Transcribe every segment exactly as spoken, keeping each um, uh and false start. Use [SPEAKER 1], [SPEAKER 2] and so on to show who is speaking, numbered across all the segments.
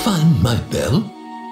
[SPEAKER 1] find my bell?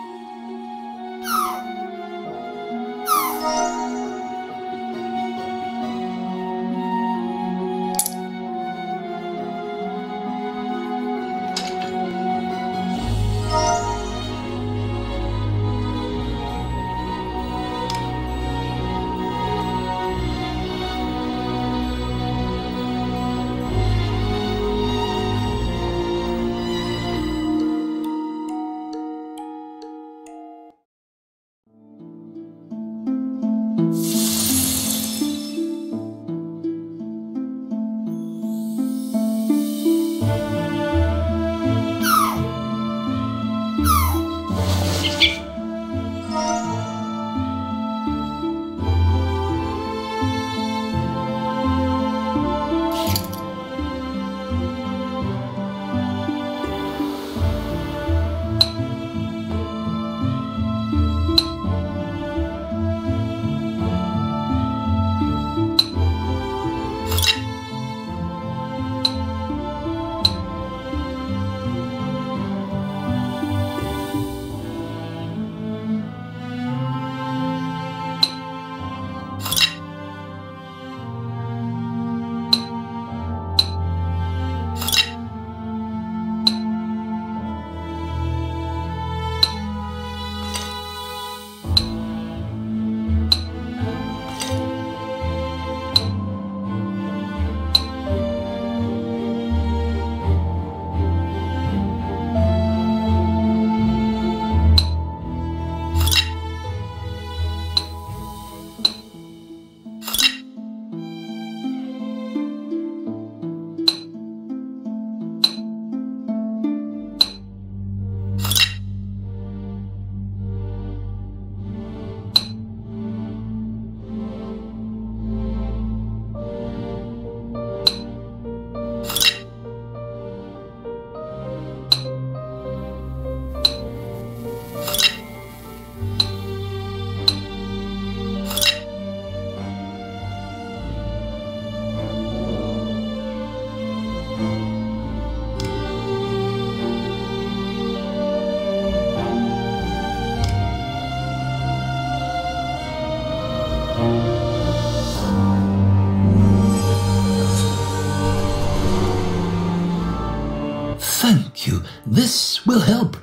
[SPEAKER 1] Thank you. This will help.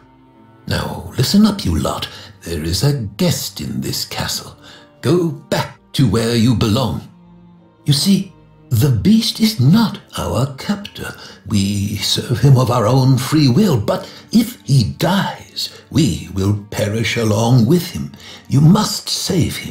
[SPEAKER 1] Now, listen up, you lot. There is a guest in this castle. Go back to where you belong. You see, the beast is not our captor. We serve him of our own free will, but if he dies, we will perish along with him. You must save him.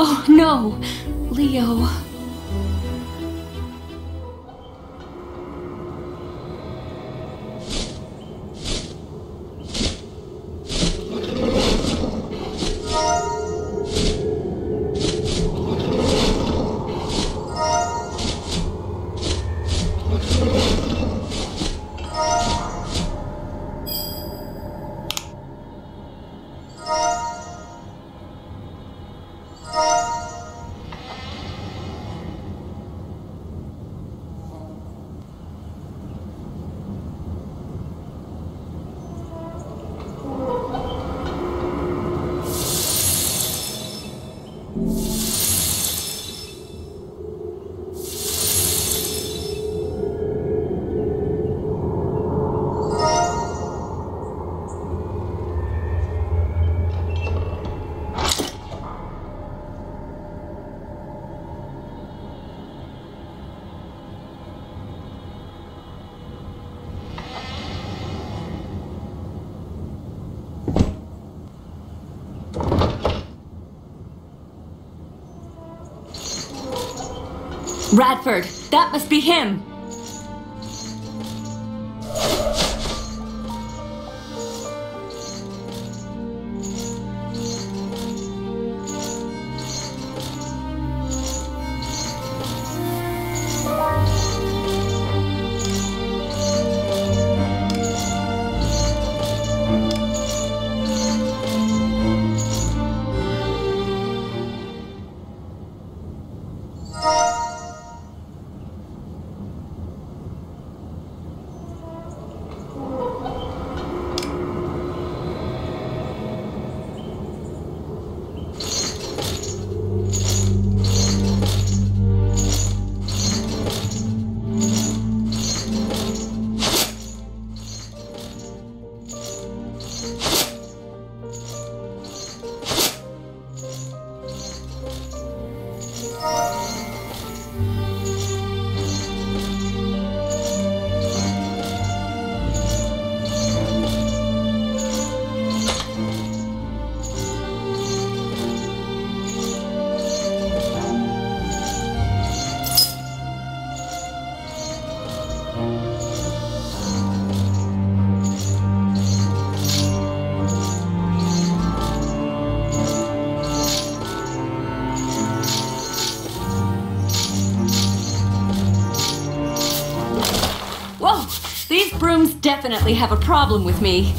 [SPEAKER 2] Oh, no. Leo. Radford, that must be him. These brooms definitely have a problem with me.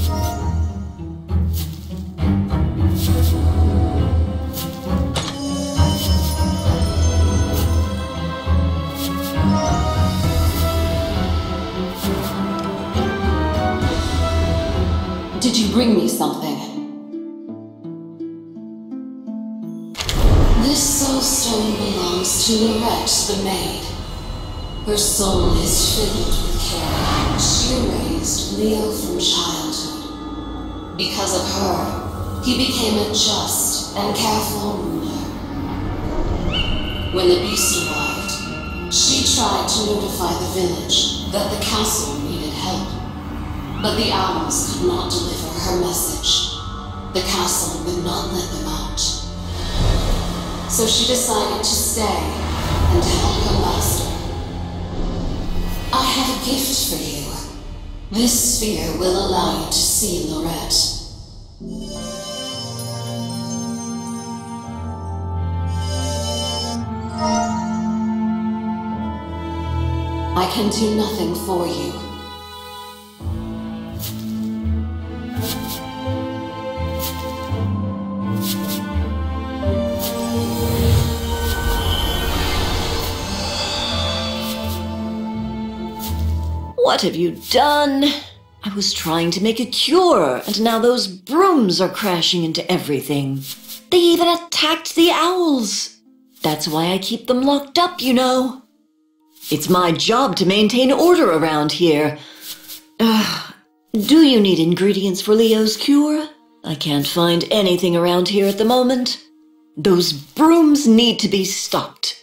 [SPEAKER 3] Did you bring me something? This soulstone belongs to Lorette the maid. Her soul is filled with care. She raised Leo from childhood. Because of her, he became a just and careful ruler. When the beast arrived, she tried to notify the village that the council needed help. But the owls could not deliver her message. The castle would not let them out. So she decided to stay and help her master. I have a gift for you. This sphere will allow you to see Lorette. I can do nothing for you.
[SPEAKER 4] What have you done? I was trying to make a cure, and now those brooms are crashing into everything. They even attacked the owls. That's why I keep them locked up, you know. It's my job to maintain order around here. Ugh. Do you need ingredients for Leo's cure? I can't find anything around here at the moment. Those brooms need to be stopped.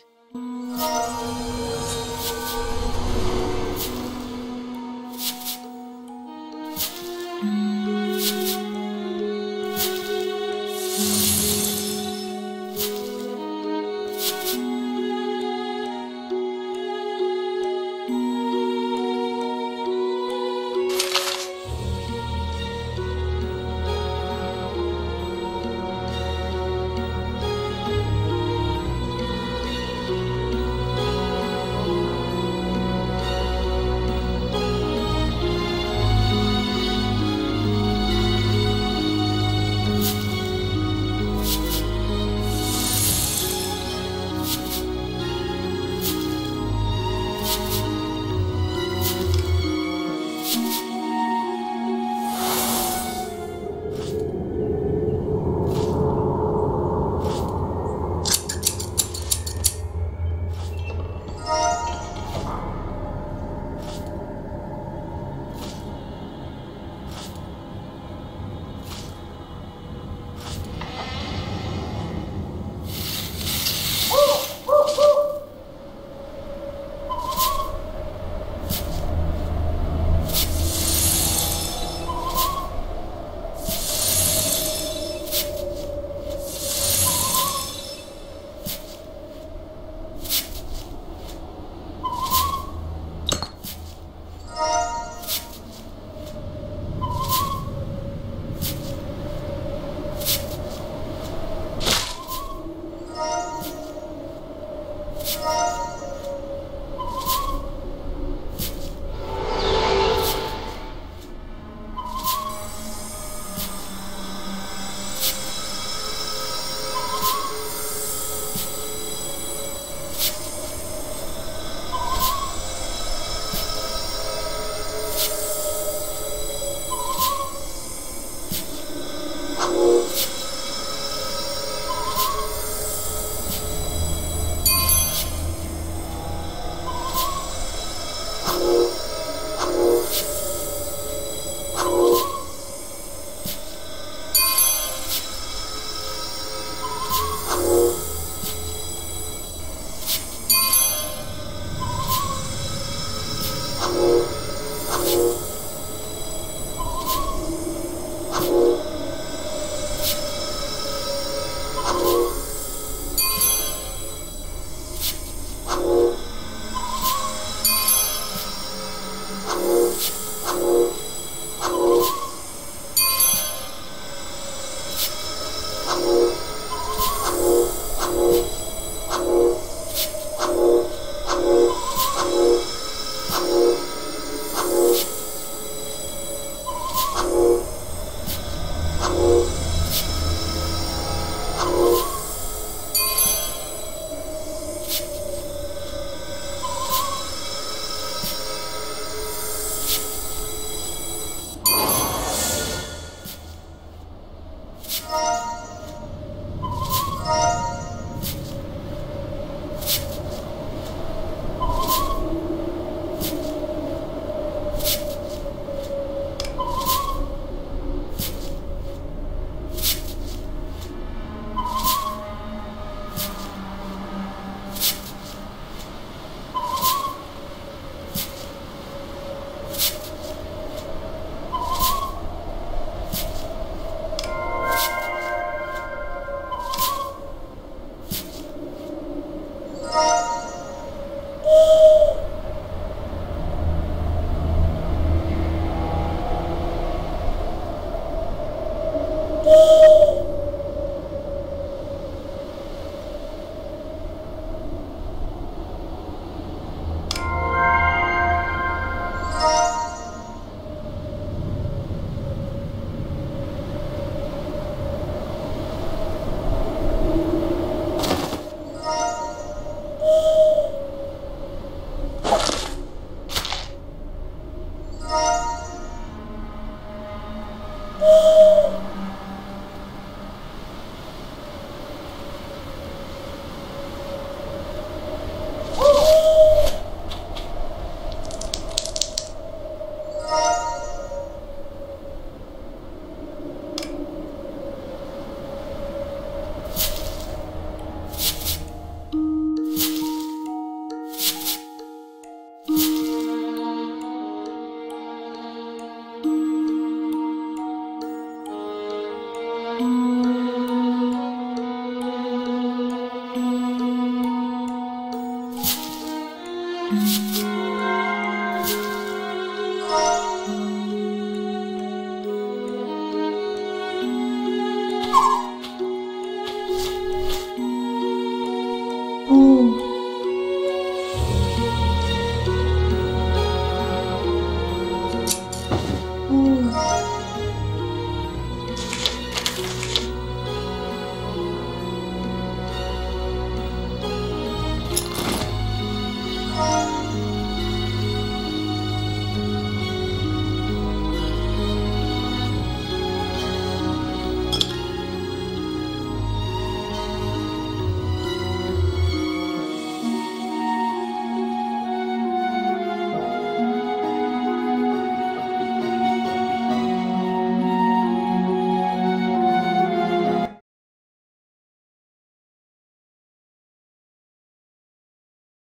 [SPEAKER 3] Leo.